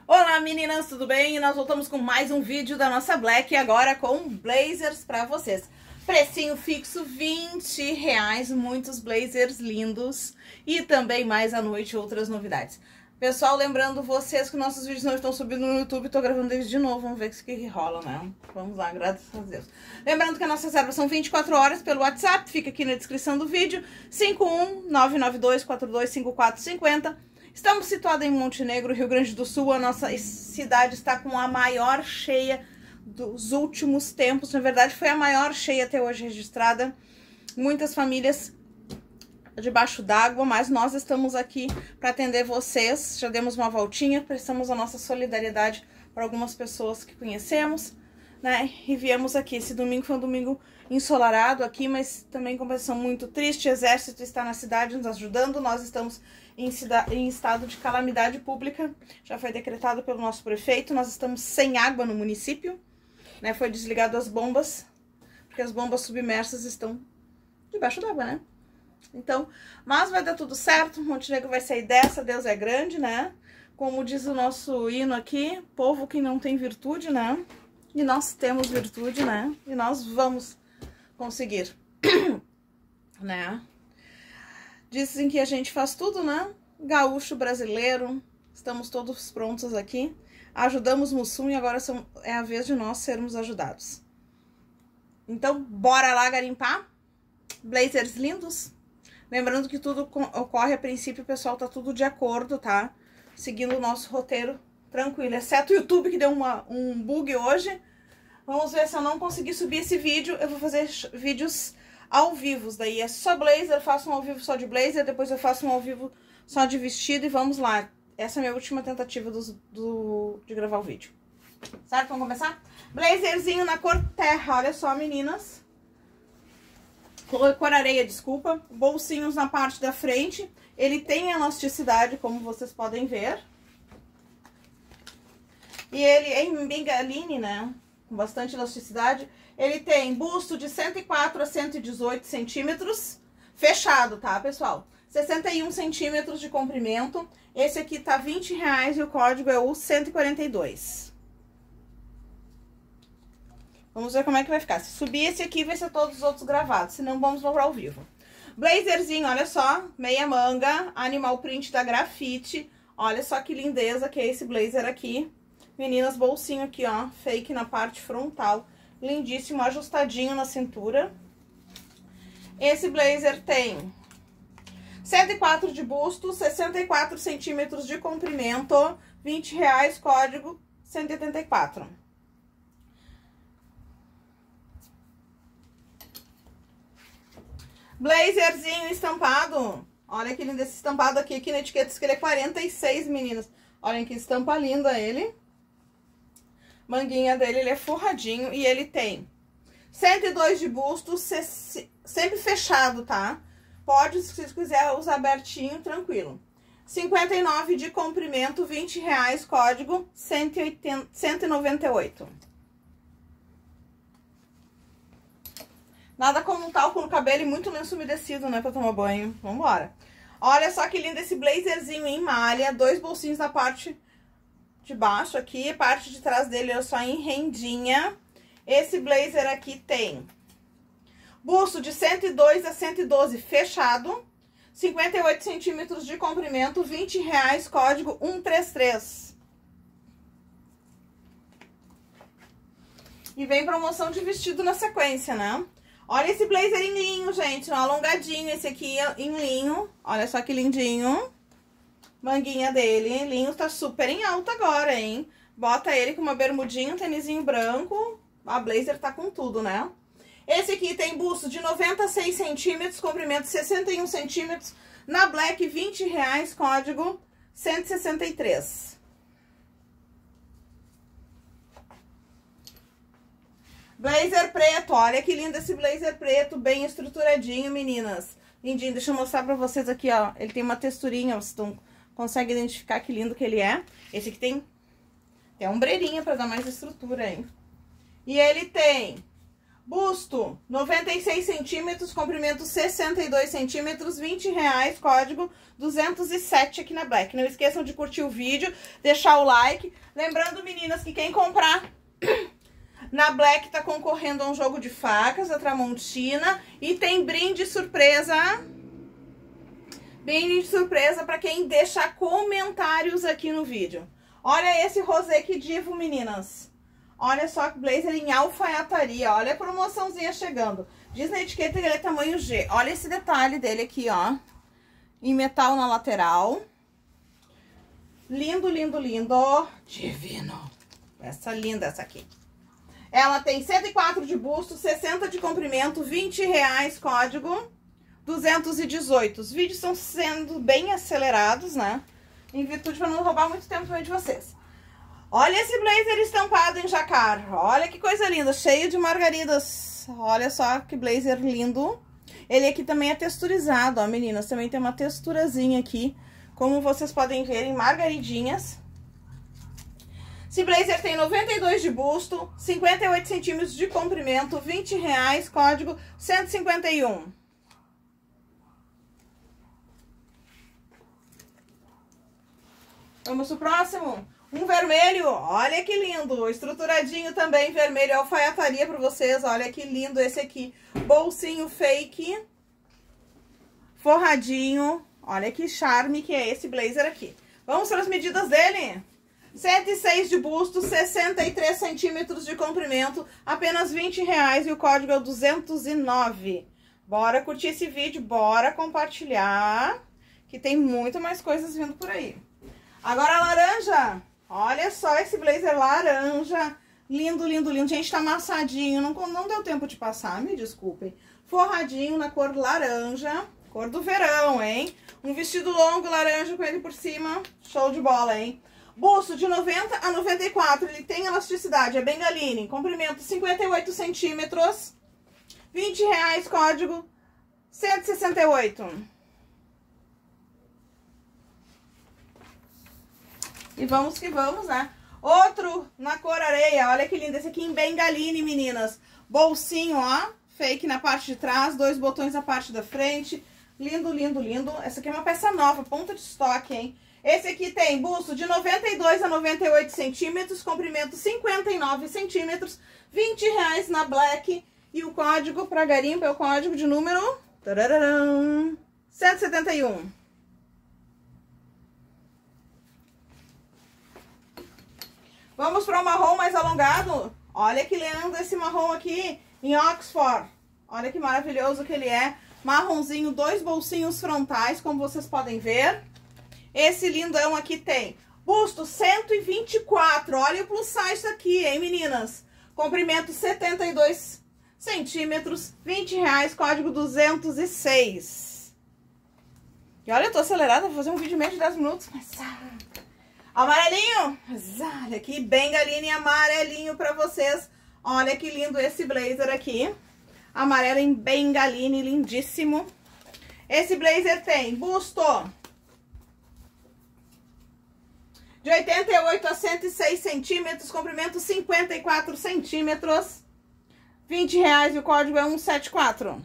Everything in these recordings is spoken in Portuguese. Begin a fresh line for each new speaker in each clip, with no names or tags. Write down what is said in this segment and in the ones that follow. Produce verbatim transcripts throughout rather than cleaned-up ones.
Olá meninas, tudo bem? E nós voltamos com mais um vídeo da nossa Black, agora com blazers pra vocês. Precinho fixo, vinte reais, muitos blazers lindos e também mais à noite outras novidades. Pessoal, lembrando vocês que nossos vídeos não estão subindo no YouTube, tô gravando eles de novo, vamos ver o que, que rola, né? Vamos lá, graças a Deus. Lembrando que as nossas reservas são vinte e quatro horas pelo WhatsApp, fica aqui na descrição do vídeo, cinco um nove nove dois quatro dois cinco quatro cinco zero. Estamos situados em Montenegro, Rio Grande do Sul. A nossa cidade está com a maior cheia dos últimos tempos. Na verdade, foi a maior cheia até hoje registrada. Muitas famílias debaixo d'água, mas nós estamos aqui para atender vocês. Já demos uma voltinha, prestamos a nossa solidariedade para algumas pessoas que conhecemos, né? E viemos aqui. Esse domingo foi um domingo ensolarado aqui, mas também com uma situação muito triste. O Exército está na cidade nos ajudando. Nós estamos em, em estado de calamidade pública. Já foi decretado pelo nosso prefeito. Nós estamos sem água no município, né? Foi desligado as bombas, porque as bombas submersas estão debaixo d'água, né? Então, mas vai dar tudo certo. Montenegro vai sair dessa. Deus é grande, né? Como diz o nosso hino aqui, povo que não tem virtude, né? E nós temos virtude, né? E nós vamos conseguir, né? Dizem que a gente faz tudo, né? Gaúcho brasileiro, estamos todos prontos aqui. Ajudamos Mussum e agora são, é a vez de nós sermos ajudados. Então, bora lá garimpar? Blazers lindos. Lembrando que tudo ocorre a princípio, pessoal, tá tudo de acordo, tá? Seguindo o nosso roteiro tranquilo, exceto o YouTube que deu uma, um bug hoje. Vamos ver se eu não conseguir subir esse vídeo. Eu vou fazer vídeos ao vivo, daí é só blazer, eu faço um ao vivo só de blazer, depois eu faço um ao vivo só de vestido e vamos lá. Essa é a minha última tentativa do, do, de gravar o vídeo. Certo? Vamos começar? Blazerzinho na cor terra, olha só, meninas. Cor areia, desculpa. Bolsinhos na parte da frente. Ele tem elasticidade, como vocês podem ver. E ele é em bengaline, né? Com bastante elasticidade. Ele tem busto de cento e quatro a cento e dezoito centímetros. Fechado, tá, pessoal? sessenta e um centímetros de comprimento. Esse aqui tá vinte reais e o código é o cento e quarenta e dois. Vamos ver como é que vai ficar. Se subir esse aqui, vai ser todos os outros gravados. Se não, vamos para ao vivo. Blazerzinho, olha só. Meia manga. Animal print da Grafite. Olha só que lindeza que é esse blazer aqui. Meninas, bolsinho aqui, ó. Fake na parte frontal. Lindíssimo, ajustadinho na cintura. Esse blazer tem cento e quatro de busto, sessenta e quatro centímetros de comprimento. vinte reais, código cento e oitenta e quatro. Blazerzinho estampado. Olha que lindo esse estampado aqui. Aqui na etiqueta diz que ele é quarenta e seis, meninas. Olhem que estampa linda ele. Manguinha dele, ele é forradinho. E ele tem cento e dois de busto, sempre fechado, tá? Pode, se quiser usar abertinho, tranquilo. cinquenta e nove de comprimento, vinte reais, código cento e oitenta, cento e noventa e oito. Nada como um talco no cabelo e muito lenço umedecido, né, pra tomar banho. Vambora. Olha só que lindo esse blazerzinho em malha. Dois bolsinhos na parte de baixo aqui. A parte de trás dele é só em rendinha. Esse blazer aqui tem busto de cento e dois a cento e doze fechado. cinquenta e oito centímetros de comprimento. vinte reais, código cento e trinta e três. E vem promoção de vestido na sequência, né? Olha esse blazer em linho, gente, ó, alongadinho, esse aqui em linho, olha só que lindinho, manguinha dele em linho, tá super em alta agora, hein, bota ele com uma bermudinha, um tênisinho branco, a blazer tá com tudo, né. Esse aqui tem busto de noventa e seis centímetros, comprimento sessenta e um centímetros, na Black, vinte reais, código cento e sessenta e três. Blazer preto, olha que lindo esse blazer preto, bem estruturadinho, meninas. Lindinho, deixa eu mostrar pra vocês aqui, ó. Ele tem uma texturinha, vocês tão, conseguem identificar que lindo que ele é. Esse aqui tem, tem ombreirinha pra dar mais estrutura, hein. E ele tem Busto, noventa e seis centímetros, comprimento sessenta e dois centímetros, vinte reais, código duzentos e sete aqui na Black. Não esqueçam de curtir o vídeo, deixar o like. Lembrando, meninas, que quem comprar na Black tá concorrendo a um jogo de facas da Tramontina e tem brinde surpresa. Brinde surpresa para quem deixar comentários aqui no vídeo. Olha esse rosé que divo, meninas. Olha só que blazer em alfaiataria. Olha a promoçãozinha chegando. Diz na etiqueta que ele é tamanho G. Olha esse detalhe dele aqui, ó. Em metal na lateral. Lindo, lindo, lindo. Divino. Essa linda, essa aqui. Ela tem cento e quatro de busto, sessenta de comprimento, vinte reais, código duzentos e dezoito. Os vídeos estão sendo bem acelerados, né? Em virtude para não roubar muito tempo de vocês. Olha esse blazer estampado em jacar. Olha que coisa linda, cheio de margaridas. Olha só que blazer lindo. Ele aqui também é texturizado, ó, meninas. Também tem uma texturazinha aqui, como vocês podem ver, em margaridinhas. Esse blazer tem noventa e dois de busto, cinquenta e oito centímetros de comprimento, vinte reais, código cento e cinquenta e um. Vamos pro próximo. Um vermelho, olha que lindo, estruturadinho também, vermelho, alfaiataria pra vocês, olha que lindo esse aqui. Bolsinho fake, forradinho, olha que charme que é esse blazer aqui. Vamos para as medidas dele. cento e seis de busto, sessenta e três centímetros de comprimento, apenas vinte reais e o código é o duzentos e nove. Bora curtir esse vídeo, bora compartilhar, que tem muito mais coisas vindo por aí. Agora a laranja, olha só esse blazer laranja, lindo, lindo, lindo. Gente, tá amassadinho, não, não deu tempo de passar, me desculpem. Forradinho na cor laranja, cor do verão, hein? Um vestido longo laranja com ele por cima, show de bola, hein? Busto de noventa a noventa e quatro, ele tem elasticidade, é bengaline, comprimento cinquenta e oito centímetros, vinte reais, código cento e sessenta e oito. E vamos que vamos, né? Outro na cor areia, olha que lindo, esse aqui em bengaline, meninas. Bolsinho, ó, fake na parte de trás, dois botões na parte da frente. Lindo, lindo, lindo. Essa aqui é uma peça nova, ponta de estoque, hein? Esse aqui tem busto de noventa e dois a noventa e oito centímetros, comprimento cinquenta e nove centímetros, vinte reais na Black. E o código para garimpo é o código de número tarararam, cento e setenta e um. Vamos para o marrom mais alongado. Olha que lindo esse marrom aqui em Oxford. Olha que maravilhoso que ele é. Marronzinho, dois bolsinhos frontais, como vocês podem ver. Esse lindão aqui tem busto cento e vinte e quatro. Olha o plus size aqui, hein, meninas? Comprimento setenta e dois centímetros, vinte reais, código duzentos e seis. E olha, eu tô acelerada, vou fazer um vídeo meio de dez minutos, mas... Amarelinho, olha aqui, bengaline amarelinho pra vocês. Olha que lindo esse blazer aqui. Amarelo em bengaline, lindíssimo. Esse blazer tem busto de oitenta e oito a cento e seis centímetros, comprimento cinquenta e quatro centímetros. vinte reais e o código é cento e setenta e quatro.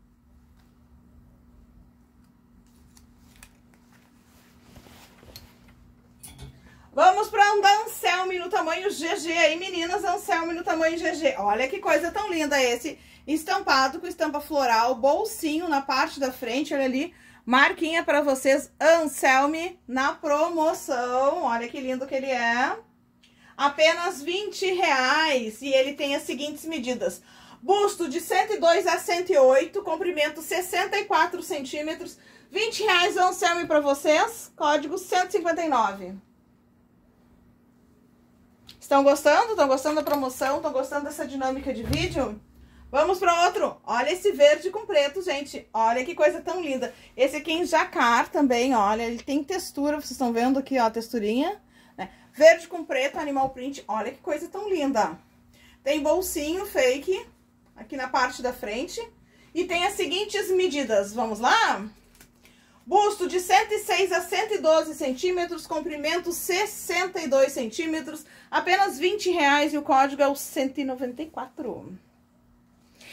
Vamos para um da Anselme no tamanho G G aí, meninas, Anselme no tamanho G G. Olha que coisa tão linda esse, estampado com estampa floral, bolsinho na parte da frente, olha ali, marquinha para vocês, Anselme na promoção, olha que lindo que ele é. Apenas vinte reais e ele tem as seguintes medidas. Busto de cento e dois a cento e oito, comprimento sessenta e quatro centímetros, vinte reais o Anselme para vocês, código cento e cinquenta e nove. Estão gostando? Estão gostando da promoção? Estão gostando dessa dinâmica de vídeo? Vamos para outro. Olha esse verde com preto, gente. Olha que coisa tão linda. Esse aqui em jacar também, olha. Ele tem textura, vocês estão vendo aqui, ó, a texturinha. Né? Verde com preto, animal print. Olha que coisa tão linda. Tem bolsinho fake aqui na parte da frente. E tem as seguintes medidas. Vamos lá? Busto de cento e seis a cento e doze centímetros, comprimento sessenta e dois centímetros, apenas vinte reais e o código é o cento e noventa e quatro.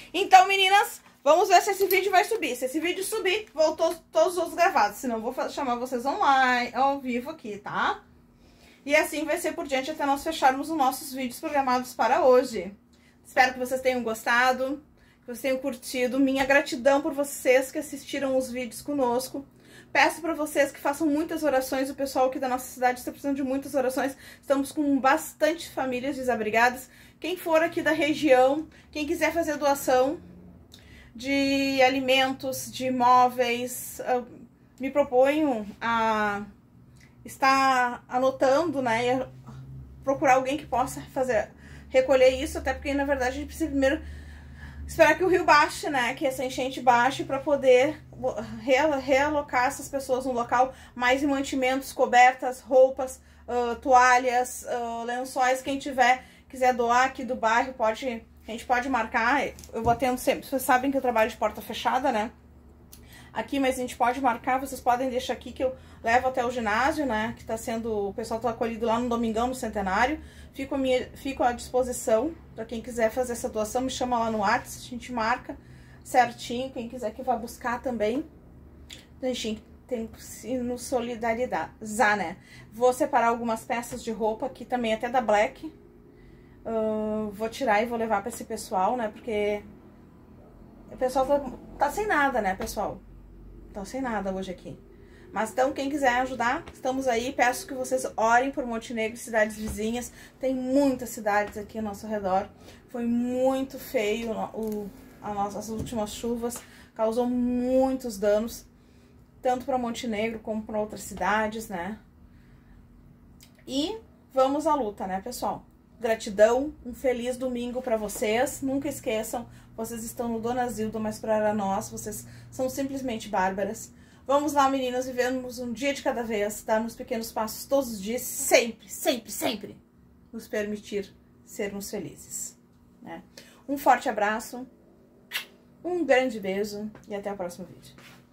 Então, meninas, vamos ver se esse vídeo vai subir. Se esse vídeo subir, voltou todos os outros gravados. Senão, eu vou chamar vocês online, ao vivo aqui, tá? E assim vai ser por diante até nós fecharmos os nossos vídeos programados para hoje. Espero que vocês tenham gostado, que vocês tenham curtido. Minha gratidão por vocês que assistiram os vídeos conosco. Peço para vocês que façam muitas orações. O pessoal aqui da nossa cidade está precisando de muitas orações. Estamos com bastante famílias desabrigadas. Quem for aqui da região, quem quiser fazer doação de alimentos, de móveis, me proponho a estar anotando, né, e procurar alguém que possa fazer, recolher isso, até porque, na verdade, a gente precisa primeiro esperar que o rio baixe, né, que essa enchente baixe, para poder realocar essas pessoas no local, mais em mantimentos, cobertas, roupas, uh, toalhas, uh, lençóis. Quem tiver, quiser doar aqui do bairro, pode, a gente pode marcar. Eu vou atendo sempre, vocês sabem que eu trabalho de porta fechada, né, aqui, mas a gente pode marcar, vocês podem deixar aqui que eu levo até o ginásio, né, que tá sendo, o pessoal tá acolhido lá no Domingão, no Centenário. Fico, a minha, fico à disposição para quem quiser fazer essa doação, me chama lá no WhatsApp, a gente marca certinho, quem quiser que vá buscar também. A gente tem que nos solidarizar, né. Vou separar algumas peças de roupa aqui também, até da Black. Uh, vou tirar e vou levar para esse pessoal, né, porque o pessoal tá, tá sem nada, né, pessoal? Tá sem nada hoje aqui. Mas então, quem quiser ajudar, estamos aí. Peço que vocês orem por Montenegro e cidades vizinhas. Tem muitas cidades aqui ao nosso redor. Foi muito feio o, a nossa, as últimas chuvas. Causou muitos danos, tanto para Montenegro como para outras cidades, né? E vamos à luta, né, pessoal? Gratidão, um feliz domingo para vocês. Nunca esqueçam, vocês estão no Dona Zilda, mas para nós, vocês são simplesmente bárbaras. Vamos lá, meninas, vivemos um dia de cada vez, darmos pequenos passos todos os dias, sempre, sempre, sempre nos permitir sermos felizes, né? Um forte abraço, um grande beijo e até o próximo vídeo.